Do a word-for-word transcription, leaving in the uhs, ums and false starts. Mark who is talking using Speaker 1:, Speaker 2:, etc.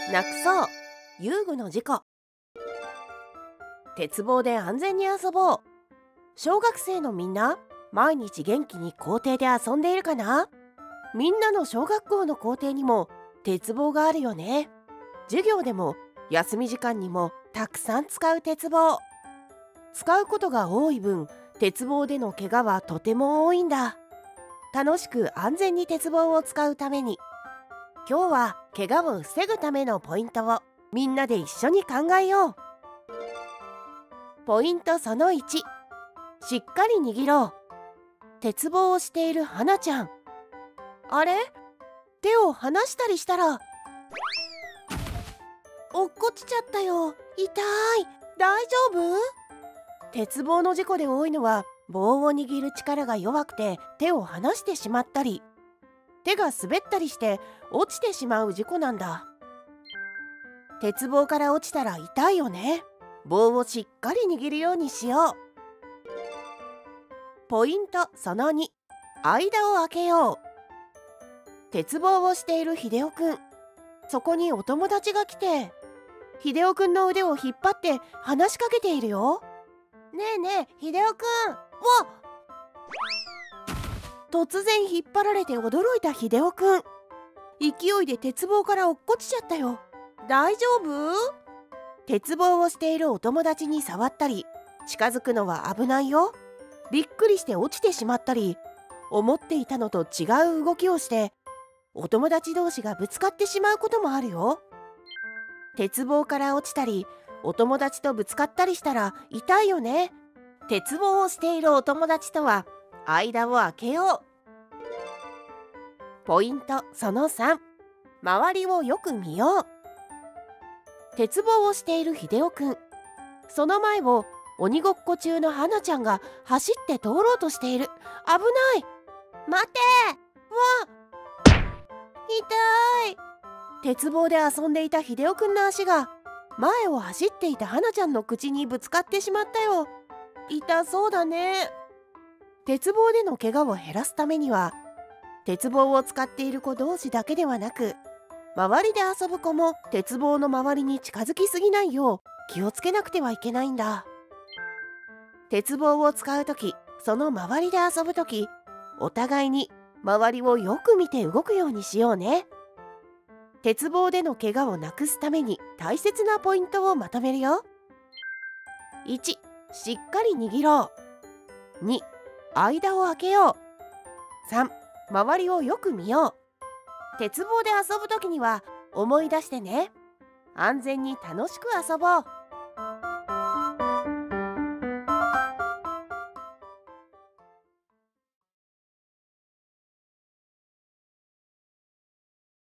Speaker 1: なくそう遊具の事故。鉄棒で安全に遊ぼう。小学生のみんな、毎日元気に校庭で遊んでいるかな？みんなの小学校の校庭にも鉄棒があるよね。授業でも休み時間にもたくさん使う鉄棒。使うことが多い分、鉄棒での怪我はとても多いんだ。楽しく安全に鉄棒を使うために、今日は怪我を防ぐためのポイントをみんなで一緒に考えよう。ポイントそのいち、しっかり握ろう。鉄棒をしているはなちゃん。あれ？手を離したりしたら落っこちちゃったよ。痛い。大丈夫？鉄棒の事故で多いのは、棒を握る力が弱くて手を離してしまったり、手が滑ったりして落ちてしまう事故なんだ。鉄棒から落ちたら痛いよね。棒をしっかり握るようにしよう。ポイントそのに、間を空けよう。鉄棒をしているひでおくん、そこにお友達が来て、ひでおくんの腕を引っ張って話しかけているよ。ねえねえ、ひでおくん。わっ！突然引っ張られて驚いたひでおくん。勢いで鉄棒から落っこちちゃったよ。大丈夫？鉄棒をしているお友達に触ったり近づくのは危ないよ。びっくりして落ちてしまったり、思っていたのと違う動きをしてお友達同士がぶつかってしまうこともあるよ。鉄棒から落ちたりお友達とぶつかったりしたら痛いよね。鉄棒をしているお友達とは間を空けよう。ポイントそのさん、周りをよく見よう。鉄棒をしているひでおくん、その前を鬼ごっこ中のはなちゃんが走って通ろうとしている。危ない。待て。わっ、痛い。鉄棒で遊んでいたひでおくんの足が前を走っていたはなちゃんの口にぶつかってしまったよ。痛そうだね。鉄棒での怪我を減らすためには、鉄棒を使っている子同士だけではなく、周りで遊ぶ子も鉄棒の周りに近づきすぎないよう気をつけなくてはいけないんだ。鉄棒を使うとき、その周りで遊ぶとき、お互いに周りをよく見て動くようにしようね。鉄棒での怪我をなくすために大切なポイントをまとめるよ。いち、しっかり握ろう。に、間を空けよう。さん、周りをよく見よう。鉄棒で遊ぶときには思い出してね。安全に楽しく遊ぼう。